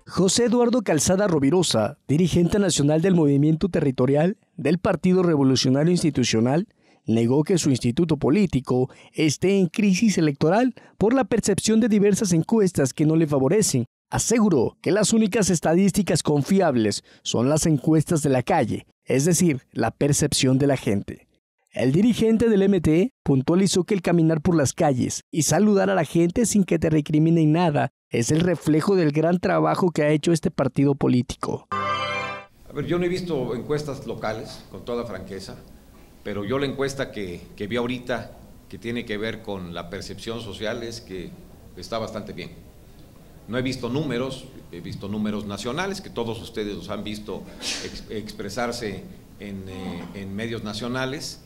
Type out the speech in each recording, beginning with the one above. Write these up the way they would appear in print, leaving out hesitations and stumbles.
José Eduardo Calzada Rovirosa, dirigente nacional del Movimiento Territorial del Partido Revolucionario Institucional, negó que su instituto político esté en crisis electoral por la percepción de diversas encuestas que no le favorecen. Aseguró que las únicas estadísticas confiables son las encuestas de la calle, es decir, la percepción de la gente. El dirigente del MT puntualizó que el caminar por las calles y saludar a la gente sin que te recriminen nada es el reflejo del gran trabajo que ha hecho este partido político. A ver, yo no he visto encuestas locales, con toda franqueza, pero yo la encuesta que vi ahorita, que tiene que ver con la percepción social, es que está bastante bien. No he visto números, he visto números nacionales, que todos ustedes los han visto expresarse en medios nacionales,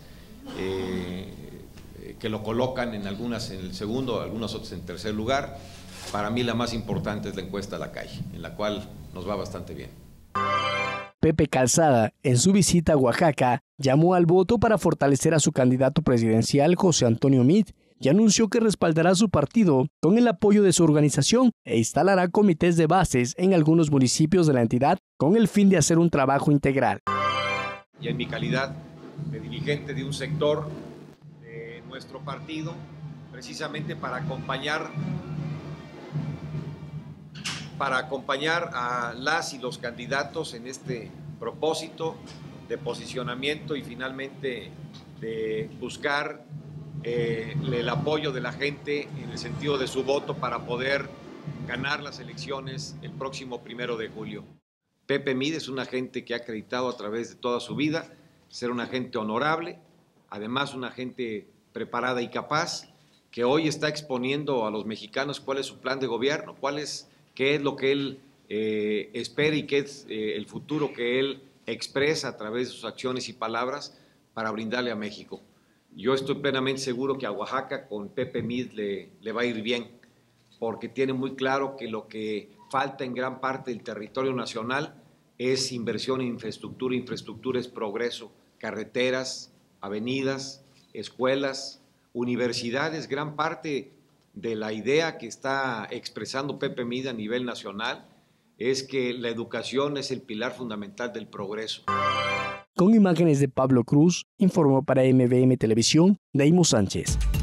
que lo colocan en algunas en el segundo, algunas otras en tercer lugar. Para mí la más importante es la encuesta a la calle, en la cual nos va bastante bien. Pepe Calzada, en su visita a Oaxaca, llamó al voto para fortalecer a su candidato presidencial José Antonio Meade y anunció que respaldará a su partido con el apoyo de su organización e instalará comités de bases en algunos municipios de la entidad con el fin de hacer un trabajo integral. Y en mi calidad de dirigente de un sector de nuestro partido, precisamente para acompañar a las y los candidatos en este propósito de posicionamiento y finalmente de buscar el apoyo de la gente en el sentido de su voto para poder ganar las elecciones el próximo 1 de julio. Pepe Meade es una gente que ha acreditado a través de toda su vida ser una gente honorable, además una gente preparada y capaz, que hoy está exponiendo a los mexicanos cuál es su plan de gobierno, qué es lo que él espera y qué es el futuro que él expresa a través de sus acciones y palabras para brindarle a México. Yo estoy plenamente seguro que a Oaxaca con Pepe Meade le va a ir bien, porque tiene muy claro que lo que falta en gran parte del territorio nacional es inversión en infraestructura. Infraestructura es progreso, carreteras, avenidas, escuelas, universidades. Gran parte de la idea que está expresando Pepe Meade a nivel nacional es que la educación es el pilar fundamental del progreso. Con imágenes de Pablo Cruz, informó para MVM Televisión, Deimo Sánchez.